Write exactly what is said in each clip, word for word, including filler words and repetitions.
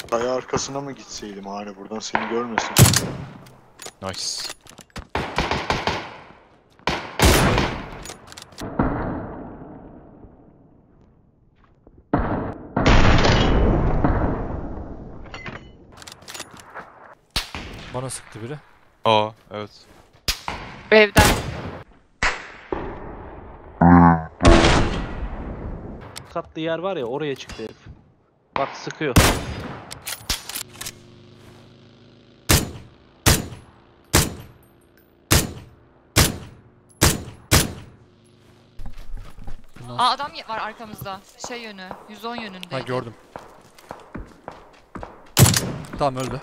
Kaya arkasına mı gitseydim hani buradan seni görmesin. Nice. Bana sıktı biri. Aa evet. Evden. Katlı yer var ya, oraya çıktı herif. Bak sıkıyor. Aa, adam var arkamızda. Şey yönü. yüz on yönünde. Ha gördüm. Tamam öldü.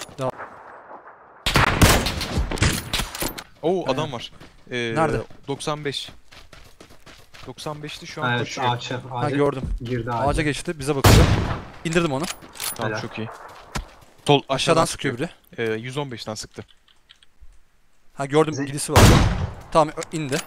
Oo Aynen. adam var. Ee, Nerede? doksan beş. doksan beşti şu an Evet, koşuyor. ağaça, Ha ağaca gördüm. girdi ağaca. Ağaca geçti. Bize bakıyor. İndirdim onu. Tamam Helal. çok iyi. Sol Aşağıdan sıkıyor biri. Ee, yüz on beşten sıktı. Ha gördüm. Bize- Gidisi var. Tamam ö- indi.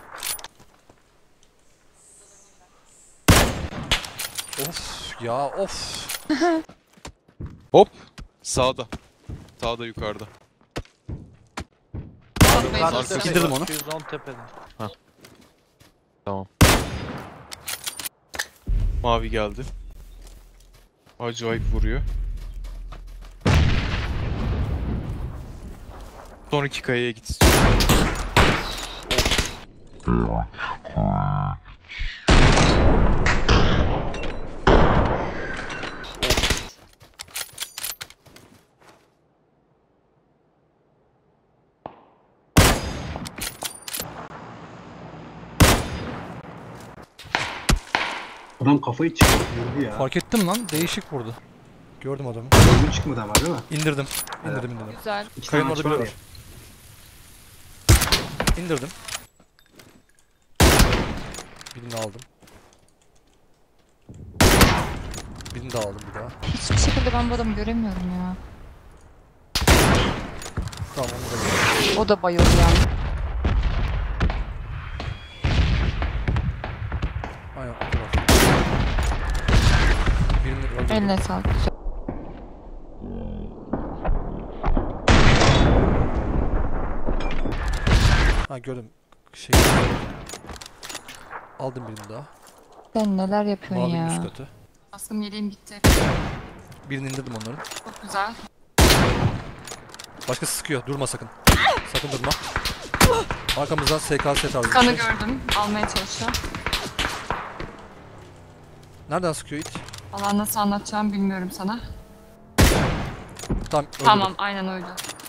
Of ya of. Hop. Sağda. Sağda yukarıda. Bakmaya Yukarıda çalışıyorum. tepe, İndirdim onu. yüz on tepede. Tamam. Mavi geldi. Acayip vuruyor. Son iki kayaya git istiyorum. Adam kafayı çıkardı vurdu ya. Fark ettim lan. Değişik vurdu. Gördüm adamı. Oyun çıkmadı ama değil mi? İndirdim. İndirdim indirdim. Güzel. İki Kayın tane orada maç biri var var. ya. İndirdim. Birini aldım. Birini daha aldım bir daha. Hiçbir şekilde ben bu adamı göremiyorum ya. Tamam onu da gördüm. O da bayıldı yani. Aynen o taraf. Birini öldürdüm. Eline sağlık. Güzel. Ha gördüm. Şey. Aldım birini daha. Sen neler yapıyorsun Mavinin üst ya? katı. Askım yeleğim gitti. Birini indirdim onların. Çok güzel. Başkası sıkıyor. Durma sakın. Sakın durma. Arkamızdan S K S tarzı bir Kanı şey. gördüm. Almaya çalışacağım. Nereden sıkıyor it? Allah nasıl anlatacağımı bilmiyorum sana. Tamam. öldürdüm. Tamam, aynen öyle.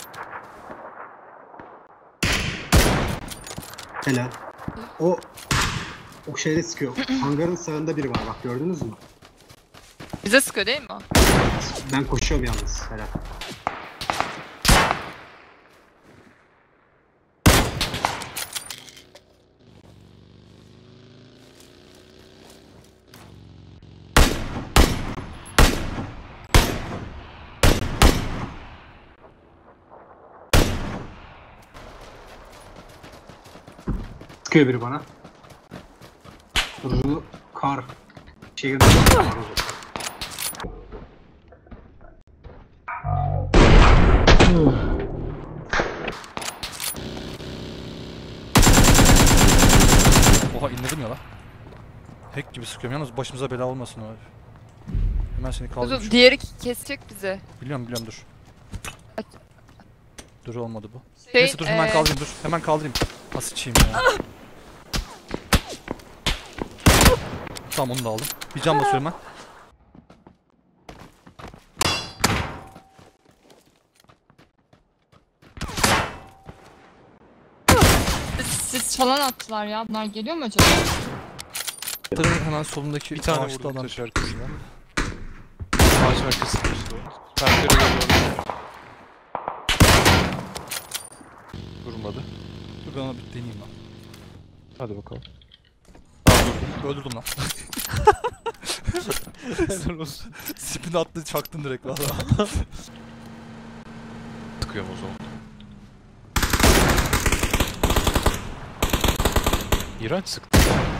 Helal. O o şeyde sıkıyor. Hangarın sağında biri var bak gördünüz mü? Bize sıkıyor değil mi o? Ben koşuyorum yalnız. Helal. Sıkıyor biri bana. Rulu kar. Şehirde var Rulu. Oha indirdim ya la. Hack gibi sıkıyorum. Yalnız başımıza bela olmasın o herif. Hemen seni kaldırayım. Dur, diğeri kesecek bizi. Biliyorum biliyorum dur. Dur olmadı bu. Şey, Neyse dur hemen eee, kaldırayım dur. Hemen kaldırayım. Ha sıçayım ya. Tamam onu da aldım. Bir can basıyorum ben. Siz falan attılar ya. Bunlar geliyor mu acaba? Tırın hemen solundaki Bir tane ağaçta vurdum adam. taş arkasına. Ağaç arkasında işte o. Pencere görüyorum. Durmadı. Dur ben ona bir deneyeyim lan. Hadi bakalım. Öldürdüm lan. Spin attı çaktın direkt valla. Sıkıyorum o zaman. İğrenç sıktı.